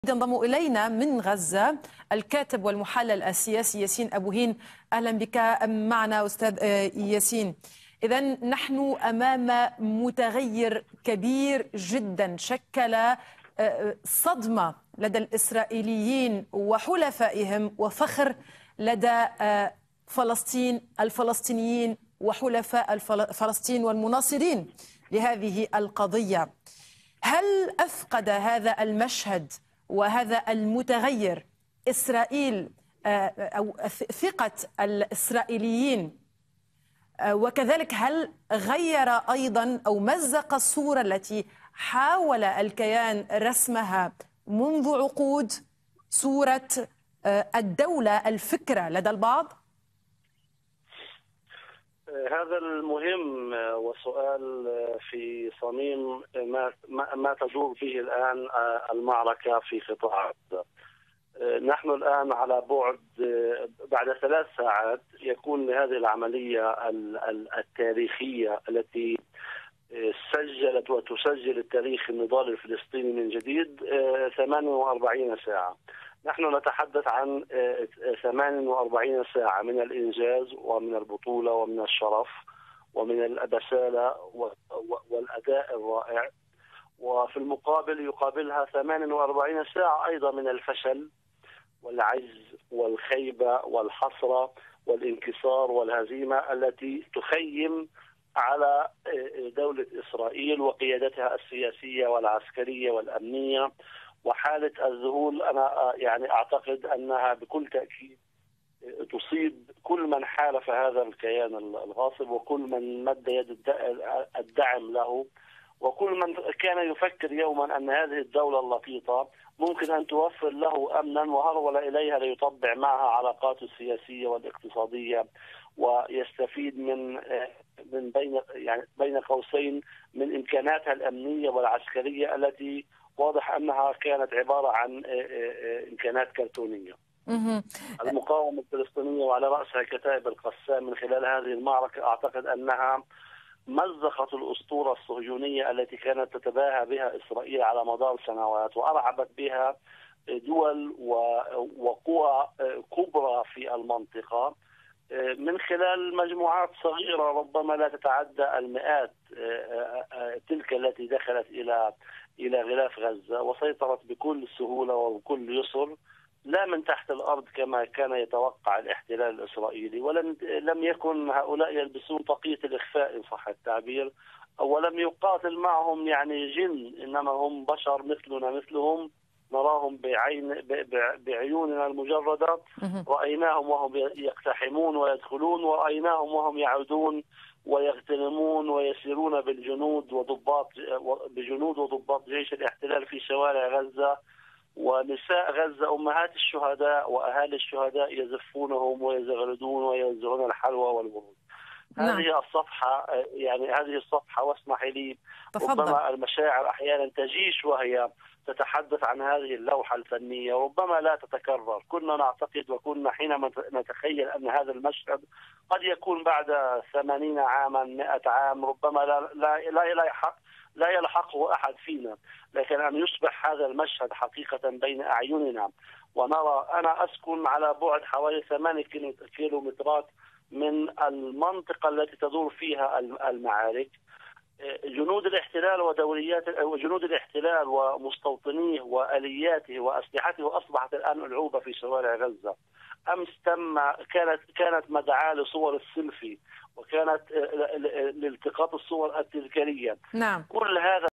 ينضم إلينا من غزة الكاتب والمحلل السياسي ياسين أبوهين. أهلا بك معنا أستاذ ياسين. إذن نحن أمام متغير كبير جدا شكل صدمة لدى الإسرائيليين وحلفائهم وفخر لدى الفلسطينيين وحلفاء فلسطين والمناصرين لهذه القضية. هل أفقد هذا المشهد وهذا المتغير إسرائيل أو ثقة الإسرائيليين، وكذلك هل غير أيضا أو مزق الصورة التي حاول الكيان رسمها منذ عقود، صورة الدولة الفكرة لدى البعض؟ هذا المهم وسؤال في صميم ما تدور به الآن المعركة في قطاع غزة. نحن الآن على بعد 3 ساعات يكون لهذه العملية التاريخية التي سجلت وتسجل التاريخ النضال الفلسطيني من جديد 48 ساعة. نحن نتحدث عن 48 ساعة من الإنجاز ومن البطولة ومن الشرف ومن البسالة والأداء الرائع، وفي المقابل يقابلها 48 ساعة أيضا من الفشل والعجز والخيبة والحسرة والانكسار والهزيمة التي تخيم على دولة إسرائيل وقيادتها السياسية والعسكرية والأمنية، وحالة الذهول. أنا أعتقد أنها بكل تأكيد تصيب كل من حالف هذا الكيان الغاصب وكل من مد يد الدعم له وكل من كان يفكر يوما أن هذه الدولة اللقيطة ممكن أن توفر له أمنا وهرول إليها ليطبع معها علاقاته السياسية والاقتصادية ويستفيد من بين قوسين من إمكاناتها الأمنية والعسكرية التي واضح أنها كانت عبارة عن إمكانات كرتونية. المقاومة الفلسطينية وعلى رأسها كتائب القسام من خلال هذه المعركة أعتقد أنها مزقت الأسطورة الصهيونية التي كانت تتباهى بها إسرائيل على مدار سنوات وأرعبت بها دول وقوى كبرى في المنطقة من خلال مجموعات صغيرة ربما لا تتعدى المئات، تلك التي دخلت إلى غلاف غزة وسيطرت بكل سهولة وبكل يسر، لا من تحت الأرض كما كان يتوقع الاحتلال الإسرائيلي. ولم يكن هؤلاء يلبسون طاقية الإخفاء إن صح التعبير، ولم يقاتل معهم جن، إنما هم بشر مثلهم، نراهم بعيوننا المجردة، رأيناهم وهم يقتحمون ويدخلون، ورأيناهم وهم يعودون ويغتنمون ويسيرون بجنود وضباط جيش الاحتلال في شوارع غزة، ونساء غزة أمهات الشهداء وأهالي الشهداء يزفونهم ويزغردون ويوزعون الحلوى والورود. هذه الصفحة هذه الصفحة واسمحي لي ربما المشاعر أحيانا تجيش وهي تتحدث عن هذه اللوحة الفنية، ربما لا تتكرر. كنا نعتقد وكنا حينما نتخيل أن هذا المشهد قد يكون بعد 80 عاما 100 عام، ربما لا يلحقه أحد فينا، لكن أن يصبح هذا المشهد حقيقة بين أعيننا ونرى. أنا أسكن على بعد حوالي 8 كيلومترات من المنطقة التي تدور فيها المعارك. جنود الاحتلال وجنود الاحتلال ومستوطنيه وآلياته وأسلحته أصبحت الآن ألعوبة في شوارع غزة. أمس كانت مدعاة لصور السيلفي وكانت لالتقاط الصور التذكارية. نعم. كل هذا